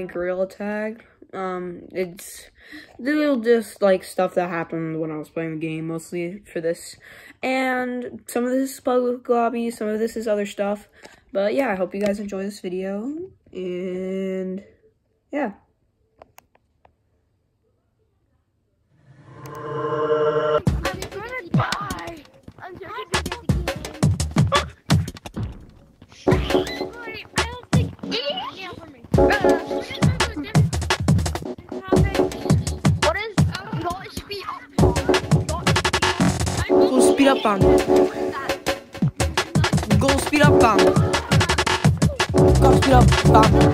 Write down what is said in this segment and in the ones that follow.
my Gorilla Tag. It's little just like stuff that happened when I was playing the game, mostly for this. And some of this is public lobby, some of this is other stuff. But yeah, I hope you guys enjoy this video, and yeah. Go speed up, bang. Go speed up, bang. Go speed up, bang.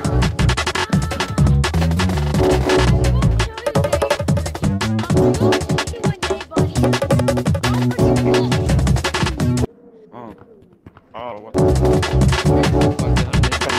Oh, what the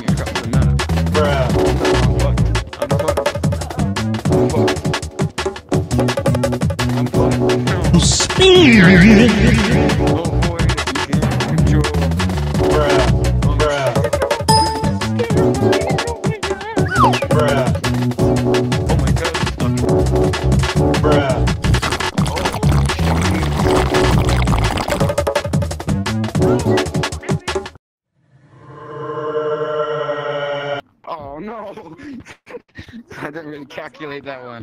Oh no! I didn't really calculate that one.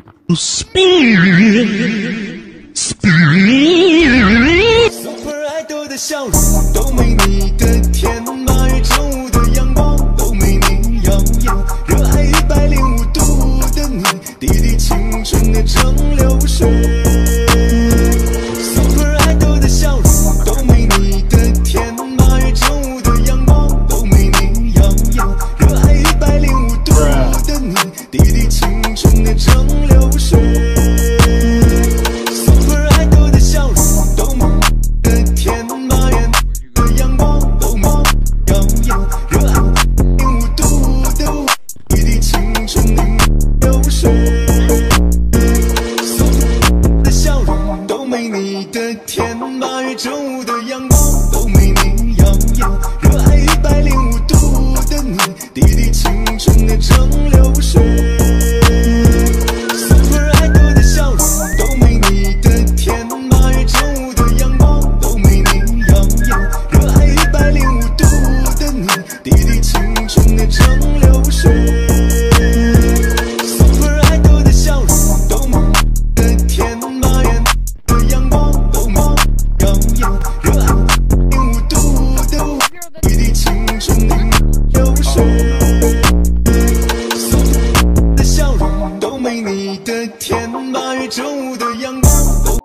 Super idol 的笑容都没你的甜，8月正午的阳光都没你耀眼，热爱105度的你，滴滴青春的蒸馏水。Super idol 的笑容都没你的甜，8月正午的阳光都没你耀眼，热爱105度的你，滴滴青春的蒸馏水。Super idol 的笑容都没的甜，8月的阳光都没耀眼，热爱105度的我，滴滴青春的流水。Super 的笑容都没你的甜，8月正午的阳光都没你耀眼，热爱105度的你，滴滴青春的蒸馏水。Super idol 的笑容都没你的甜，8月正午的阳光都没你耀眼，热爱105度的你，滴滴青春的蒸馏水。Super idol 的笑容都没的甜，8月的阳光都没耀眼，热爱105度的我，滴滴青春的流水。Super 的笑容都没你的甜，8月正午的阳光都。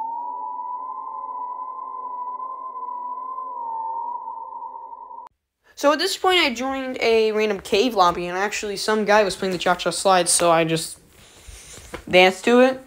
So at this point, I joined a random cave lobby, and actually some guy was playing the cha-cha slide, so I just danced to it.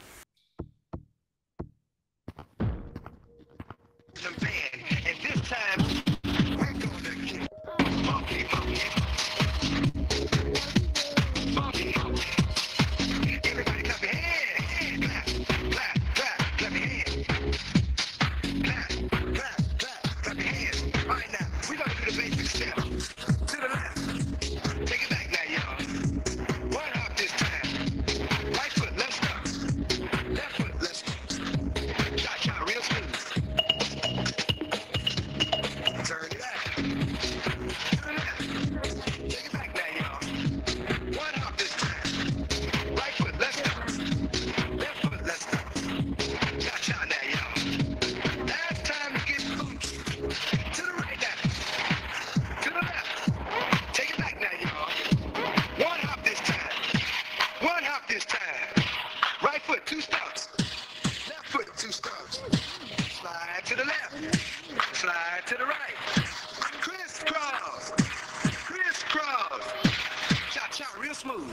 Slide to the right. Crisscross. Crisscross. Cha-cha real smooth.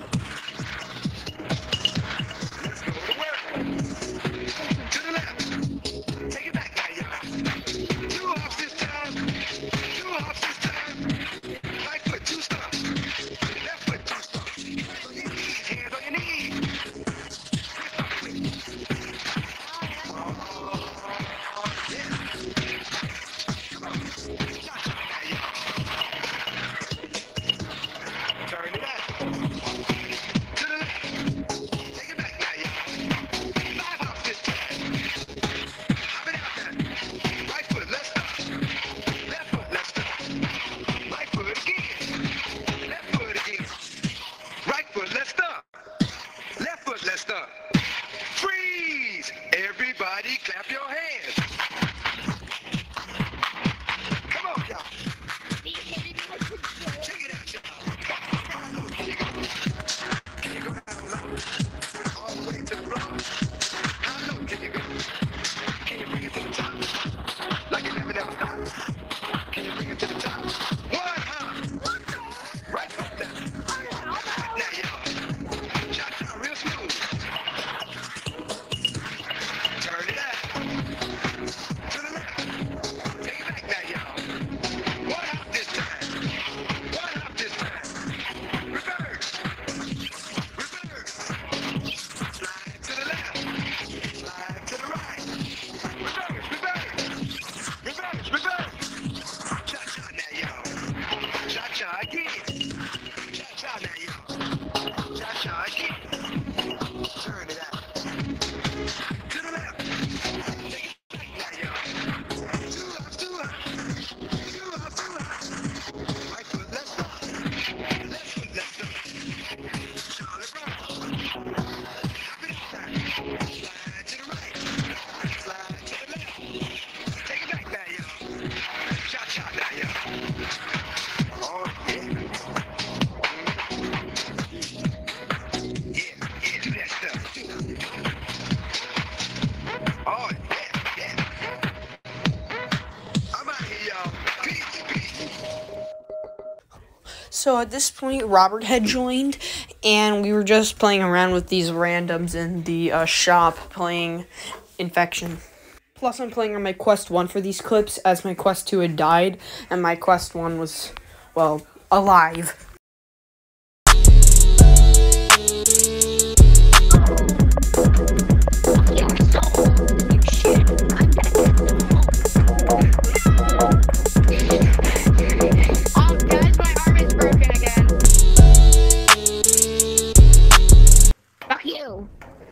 Let's go to work. To the left. Take it back now, y'all. 2 hops this time. 2 hops this time. Right foot, 2 stumps. Left foot, 2 stumps. Hands on your knees. Turn it up. hands. Come on, y'all. Check it out, y'all. Here you go. Can you go down low? All the way to the floor. How low can you go? Can you bring it to the top? Like it never stops. Can you bring it to the top? One, right up there. Now, y'all. Cha-cha, real smooth. Turn it out. To the left. Take it back now, y'all. One hop this time. One hop this time. Reverse. Reverse. Slide to the left. Slide to the right. Reverse, reverse. Reverse, reverse. Cha-cha now, y'all. Cha-cha again. Cha-cha now, y'all. Cha-cha again. Turn it out. To the left. Take it back now, y'all. Two hops, two hops. Two hops, two hops. Right foot, left foot. Left foot, left foot. Charlotte Brown. Hop it inside. Slide to the right. Slide to the left. Take it back now, y'all. Cha-cha now, y'all. Oh, yeah. Yeah, do that stuff. Oh, yeah. I'm out here, y'all. Peace, peace. So at this point, Robert had joined, and we were just playing around with these randoms in the shop, playing Infection. Plus, I'm playing on my Quest 1 for these clips, as my Quest 2 had died, and my Quest 1 was, well, alive. Oh, guys, my arm is broken again. Fuck you.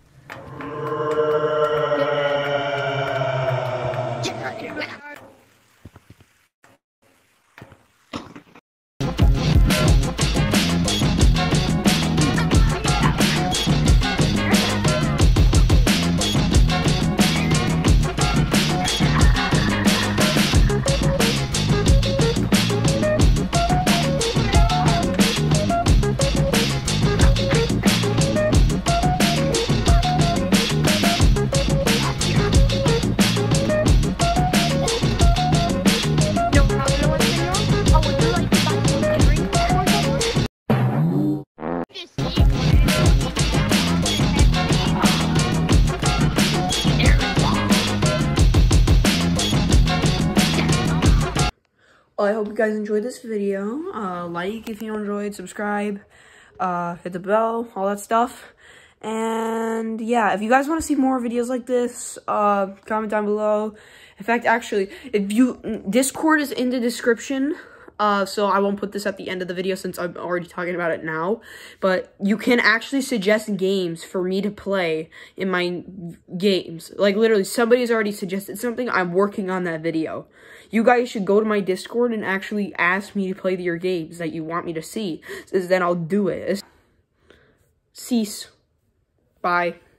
I hope you guys enjoyed this video. Like if you enjoyed, subscribe, hit the bell, all that stuff. And yeah, if you guys want to see more videos like this, comment down below. In fact, actually, Discord is in the description. So I won't put this at the end of the video since I'm already talking about it now. But you can actually suggest games for me to play in my games. Like, literally, somebody's already suggested something. I'm working on that video. You guys should go to my Discord and actually ask me to play your games that you want me to see. So then I'll do it. Cease. Bye.